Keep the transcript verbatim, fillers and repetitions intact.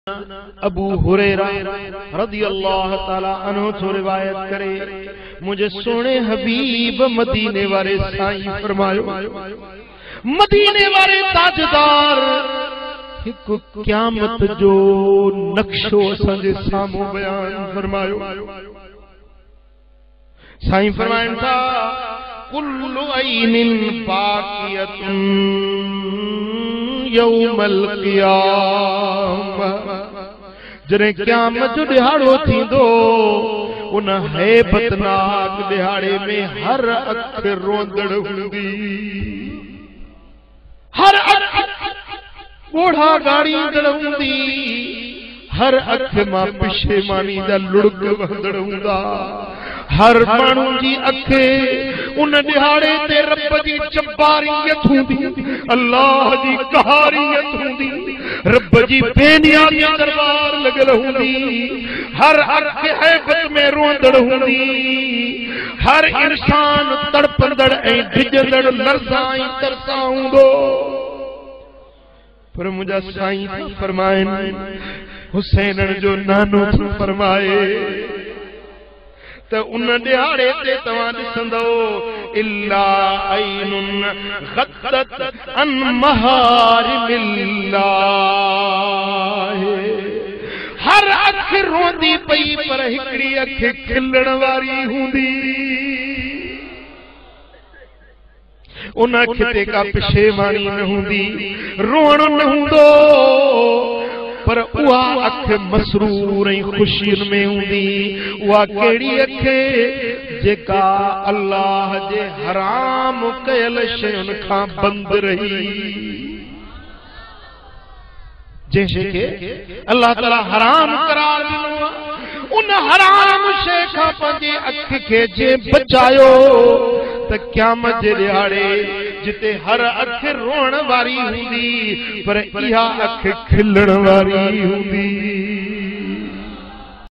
अबू हुरैरा रज़ियल्लाहु ताला अन्हु तो रिवायत करे, मुझे सोने हबीब मदीने वाले साईं फरमायो, मदीने वाले ताजदार हिकु क़यामत जो नक्शो असांजे सामू बयान फरमायो। साईं फरमाइन था, कुल्लु ऐनिन बाक़ियतुन यौमल क़ियामह, जॾहिं क़यामत जो ॾिहाड़ो थींदो उन हैबतनाक ॾिहाड़े में हर अख रोंदड़ हूंदी, हर अख ॻोढ़ा ॻाड़ींदड़ हूंदी, हर अख मां पिशेमानी जा लुड़क वहंदड़ हूंदा। हर माण्हू जी अख उन ॾिहाड़े ते रब जी जब्बारियत हूंदी, अल्लाह जी कहारियत हूंदी, रब जी बेनियाज़ी दरबार लॻल हूंदी। हर अख हैबत में रोंदड़ हूंदी, हर इंसान तड़पंदड़ ऐं डिॼंदड़ लरज़ा ऐं तरसा हूंदो। पर मुंहिंजा साईं फरमाइनि, हुसैन जो नानो फरमाए त उन ॾिहाड़े ते तव्हां ॾिसंदो, इल्ला ऐनुन ग़द्दत अन महारिमिल्लाह, हर अख रोंदी पई पर हिकड़ी अख खिलण वारी हूंदी। उन अख ते का पिशेमानी न हूंदी, रोअण न हूंदो, पर उहा अख मसरूर ऐं ख़ुशियुनि में हूंदी। उहा कहिड़ी अख जेका अल्लाह जे हराम कयल शयुनि खां बंदि रही, जंहिं शइ खे अल्लाह ताला हराम करार ॾिनो उन हराम शइ खां पंहिंजे अख खे जे बचायो त क़यामत जे ॾिहाड़े जिते हर अख रोअण वारी हूंदी पर इहा अख खिलण वारी हूंदी।